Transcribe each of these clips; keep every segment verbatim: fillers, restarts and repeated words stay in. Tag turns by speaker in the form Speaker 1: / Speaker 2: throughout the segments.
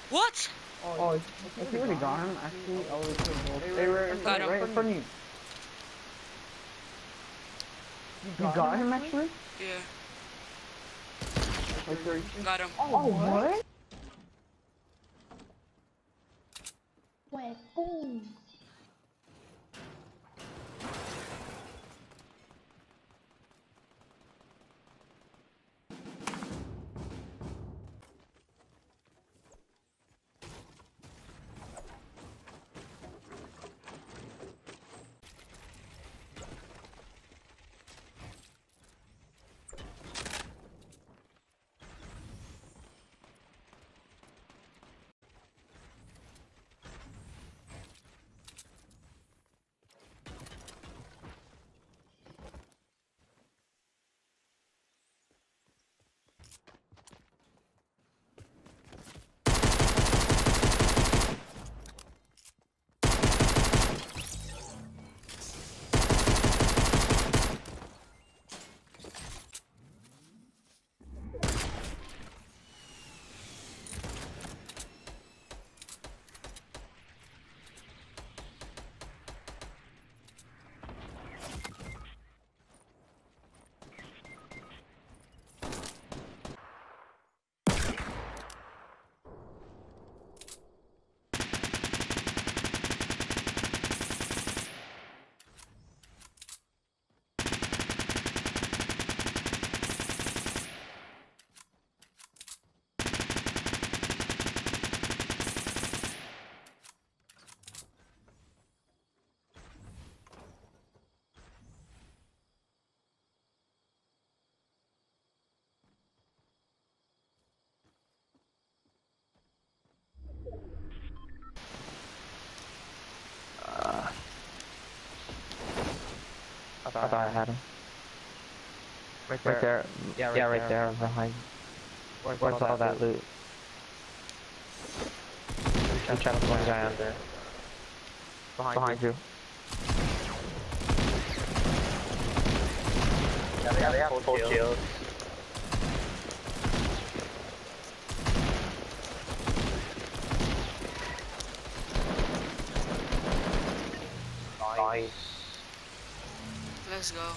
Speaker 1: What?
Speaker 2: Oh, if you already got him, actually, I was they were in
Speaker 1: Got
Speaker 2: front,
Speaker 1: him.
Speaker 2: right in front of you. You got him, actually?
Speaker 1: Yeah.
Speaker 2: Like, there.
Speaker 1: Got him.
Speaker 2: Oh, what?
Speaker 3: Wait, boom.
Speaker 4: Uh, I thought I had him.
Speaker 5: Right
Speaker 4: Right
Speaker 5: there.
Speaker 4: there.
Speaker 5: Yeah, right,
Speaker 4: Yeah, right
Speaker 5: there.
Speaker 4: there behind.
Speaker 5: Where's,
Speaker 4: Where's all that loot? I'm trying to one guy under.
Speaker 5: Behind,
Speaker 4: Behind
Speaker 5: you.
Speaker 4: you.
Speaker 5: Yeah, they have, they have
Speaker 4: Full
Speaker 5: full
Speaker 4: shield.
Speaker 5: shield.
Speaker 4: Nice.
Speaker 1: Let's go.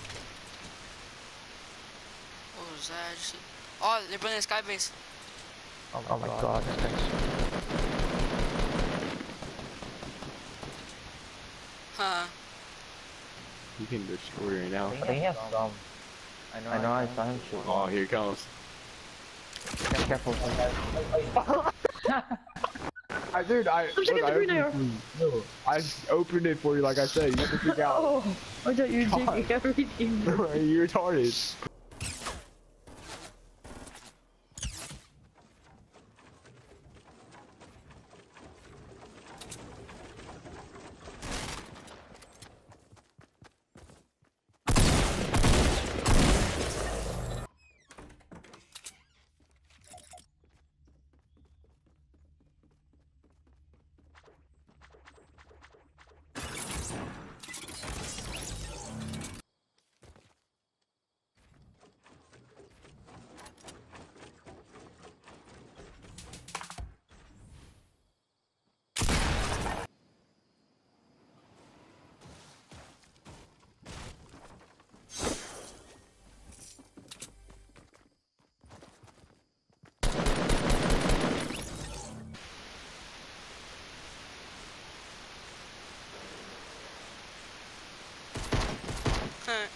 Speaker 1: What was that? Just... Oh, they're building a sky base.
Speaker 5: Oh my,
Speaker 4: Oh my
Speaker 5: god.
Speaker 4: god.
Speaker 1: Huh.
Speaker 6: You can destroy right now.
Speaker 5: I think he has some. I know,
Speaker 4: I know I saw him shoot.
Speaker 6: Oh, here it comes.
Speaker 4: Careful.
Speaker 6: I dude, I look, I opened, no, I opened it for you like I said. You have to figure out.
Speaker 3: Oh, I thought you were
Speaker 6: God.
Speaker 3: taking everything.
Speaker 6: You're retarded.
Speaker 1: Huh.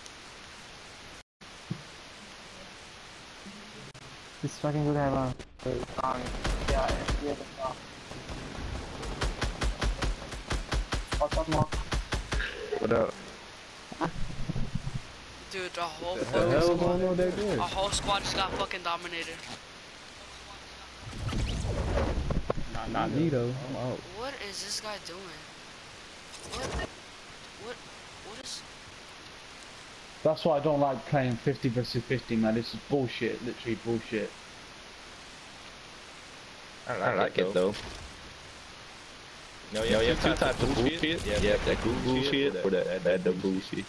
Speaker 4: This fucking good have on.
Speaker 2: Um, yeah, yeah, the top. What's up, Mark?
Speaker 6: What up?
Speaker 1: Dude, the whole
Speaker 6: The
Speaker 1: fucking
Speaker 6: hell
Speaker 1: squad,
Speaker 6: going on back there?
Speaker 1: our whole squad just got fucking dominated.
Speaker 6: Not, not me though. I'm out.
Speaker 1: What is this guy doing? What? What? What is?
Speaker 7: That's why I don't like playing fifty versus fifty, man. This is bullshit, literally bullshit.
Speaker 5: I like,
Speaker 6: I like it though.
Speaker 5: No,
Speaker 6: Yo, you have two types of bullshit. Yeah, yeah, that good bullshit or that bad dumb bullshit.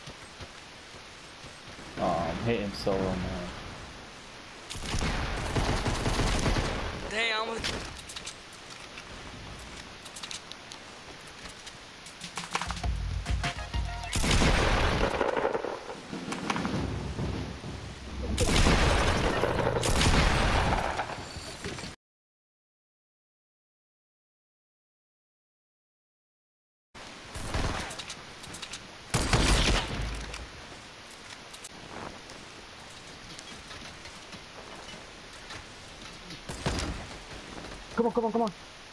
Speaker 7: Oh, I'm hitting solo, man.
Speaker 1: Damn.
Speaker 2: come on, come on, come on.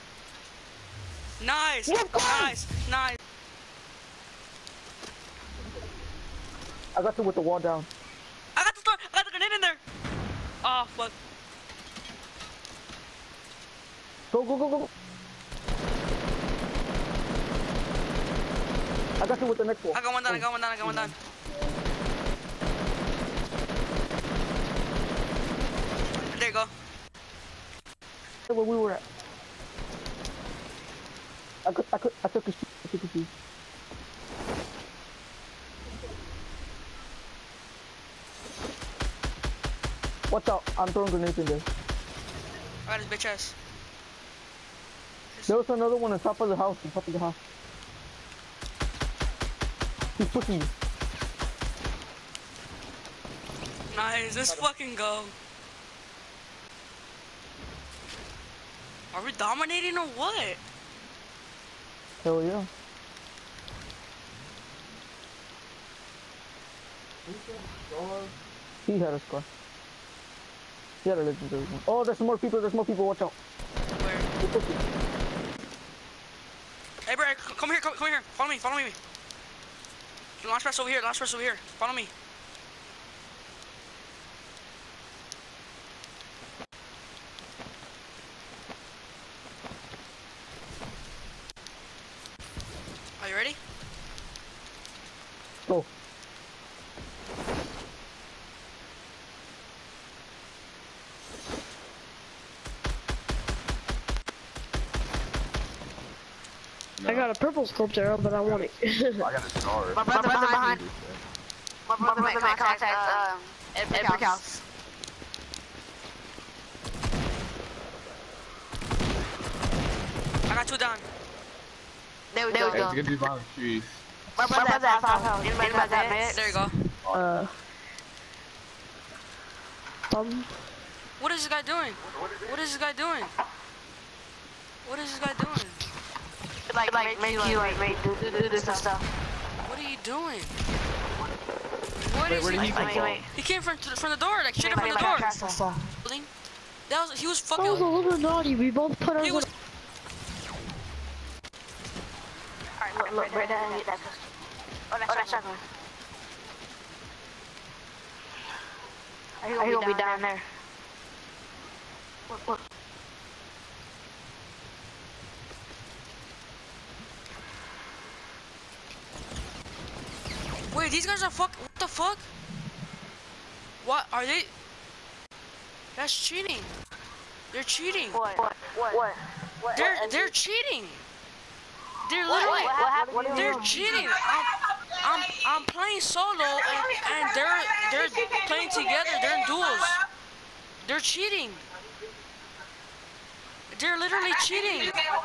Speaker 1: Nice,
Speaker 2: Yeah, come on.
Speaker 1: nice, nice.
Speaker 2: I got you with the wall down.
Speaker 1: I got the door. I got the grenade in there. Oh fuck.
Speaker 2: Go, go, go, go. I got you with the next wall.
Speaker 1: I got one down. I got one down. I got one down. There you go.
Speaker 2: Where we were at. I could, I could, I took his, I took his. Watch out! I'm throwing grenades in there.
Speaker 1: I got his bitch ass.
Speaker 2: There was another one on top of the house. On top of the house. He's pushing you.
Speaker 1: Nice. Let's fucking go. Are we dominating or what?
Speaker 2: Hell yeah. He had a scar. He had a legendary one. Oh, there's more people. There's more people. Watch out.
Speaker 1: Where?
Speaker 2: They're pushing.
Speaker 1: Hey, bro, c- come here, come, come here. Follow me, follow me. Launch press over here, launch press over here. Follow me. Are you ready?
Speaker 2: Go.
Speaker 3: I got a purple sculpt arrow, but I want it.
Speaker 6: I got a scar.
Speaker 8: My brother, My brother behind. behind. My brother made contact, um, at brick house. house.
Speaker 1: I got two down.
Speaker 8: There we
Speaker 6: Hey,
Speaker 8: go.
Speaker 6: it's gonna be behind the trees.
Speaker 8: My brother, My brother has five health. Anybody got that?
Speaker 1: There you go.
Speaker 3: Uh. Um.
Speaker 1: What is this guy doing? What is this guy doing? What is this guy doing?
Speaker 8: Like, like, make, make you, like, make, do, do, do this and stuff.
Speaker 1: What are you doing? What
Speaker 6: Wait,
Speaker 1: is
Speaker 6: where
Speaker 1: he?
Speaker 6: did he come
Speaker 8: Wait,
Speaker 6: from?
Speaker 8: wait.
Speaker 1: He came from from the door, like straight up from the door. Building. That was he was
Speaker 3: That was a
Speaker 1: fucking.
Speaker 3: little naughty. We both put our
Speaker 1: He was.
Speaker 8: Alright, look, look, right there and get that pistol. Oh, that's, oh, that's shotgun. Oh, he gonna, he gonna be down there. there. Look, look.
Speaker 1: Wait, these guys are fuck. What the fuck? What are they? That's cheating. They're cheating.
Speaker 8: What? What? What? What?
Speaker 1: They're
Speaker 8: what?
Speaker 1: they're cheating. They're
Speaker 8: What?
Speaker 1: literally.
Speaker 8: What happened? What
Speaker 1: They're cheating. I'm I'm I'm playing solo and and they're they're playing together. They're in duels. They're cheating. They're literally cheating.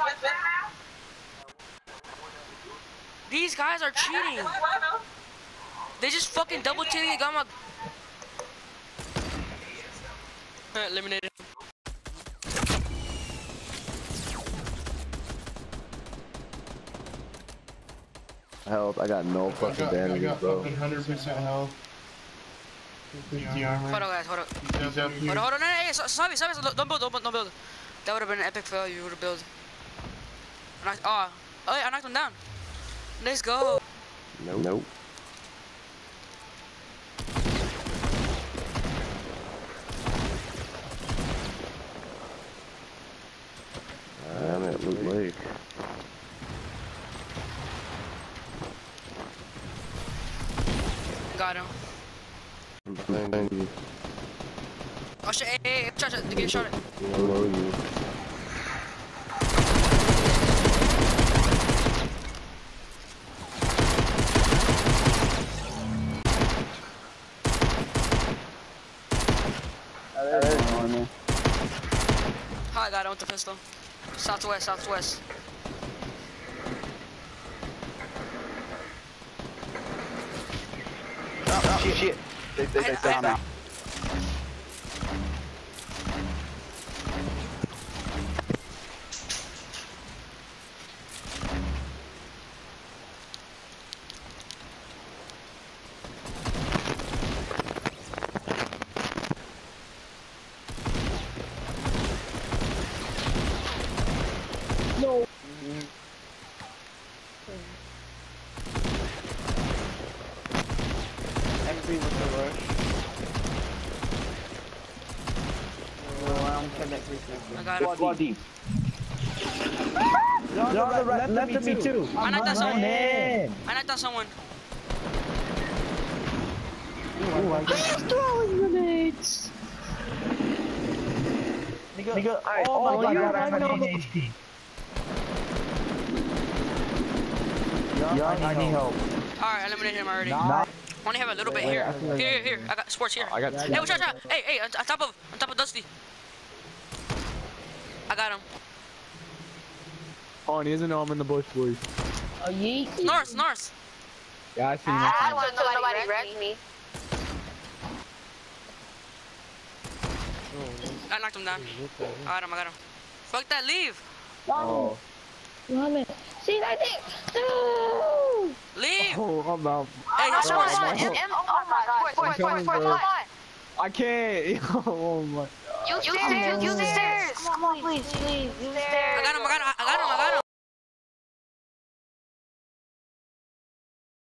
Speaker 1: These guys are cheating. They just fucking double teaming and got my eliminated.
Speaker 6: Health, I got no fucking damages, bro.
Speaker 9: one hundred percent health. fifty armor.
Speaker 1: Hold on, guys. Hold on.
Speaker 9: He's up here.
Speaker 1: Hold on. Hold on. No, no, no, sorry, sorry. Don't build. Don't build. Don't build. That would have been an epic fail. You would have built. I knocked, oh, oh, yeah, I knocked him down. Let's go.
Speaker 6: Nope. Nope. I'm at Loot Lake.
Speaker 1: Got him.
Speaker 6: Thank you.
Speaker 1: Oh shit! Hey, hey, hey, shot, shot, get shot.
Speaker 6: Below you.
Speaker 1: I got him with the pistol. Southwest, southwest.
Speaker 5: Oh, shit, shit. They, they, they,
Speaker 1: I- I-
Speaker 5: down.
Speaker 3: No.
Speaker 4: M three with the rush. No, I'm connected.
Speaker 1: I got him.
Speaker 5: Squad deep.
Speaker 2: They're on the right, left of me too.
Speaker 1: I knocked down someone.
Speaker 2: Man.
Speaker 1: I knocked down someone.
Speaker 3: He's throwing grenades.
Speaker 2: Nigga,
Speaker 9: Oh,
Speaker 2: oh my
Speaker 9: my
Speaker 2: god,
Speaker 9: god, I
Speaker 2: I
Speaker 9: have
Speaker 2: know.
Speaker 9: an H P.
Speaker 2: I need help.
Speaker 1: Alright, eliminated him already.
Speaker 2: Nah.
Speaker 1: Only have a little bit
Speaker 2: Wait,
Speaker 1: here.
Speaker 2: I feel like-
Speaker 1: Here, here, here. I got sports here.
Speaker 6: I got
Speaker 1: Hey, watch out, watch out. Hey, hey, on, on top of, on top of Dusty. I got him.
Speaker 6: Oh, and he doesn't know I'm in the bush, boys.
Speaker 3: Oh, yeet.
Speaker 1: North, north.
Speaker 6: Yeah, I see him.
Speaker 8: I don't want nobody wreck me.
Speaker 1: I knocked him down. I got him, I got him. Fuck that, leave.
Speaker 6: Oh.
Speaker 3: Mohammed. See that thing? No.
Speaker 1: Leave.
Speaker 6: Oh, I'm out.
Speaker 1: Hey, that's
Speaker 8: Oh,
Speaker 1: sports.
Speaker 8: my God.
Speaker 1: sports.
Speaker 8: M- oh my god. Sports, sports, sports, come on.
Speaker 6: I can't. Oh my.
Speaker 8: Use the stairs, use the stairs. Come on, please, please. Use the stairs.
Speaker 1: I got him, I got him, I got him, I got him.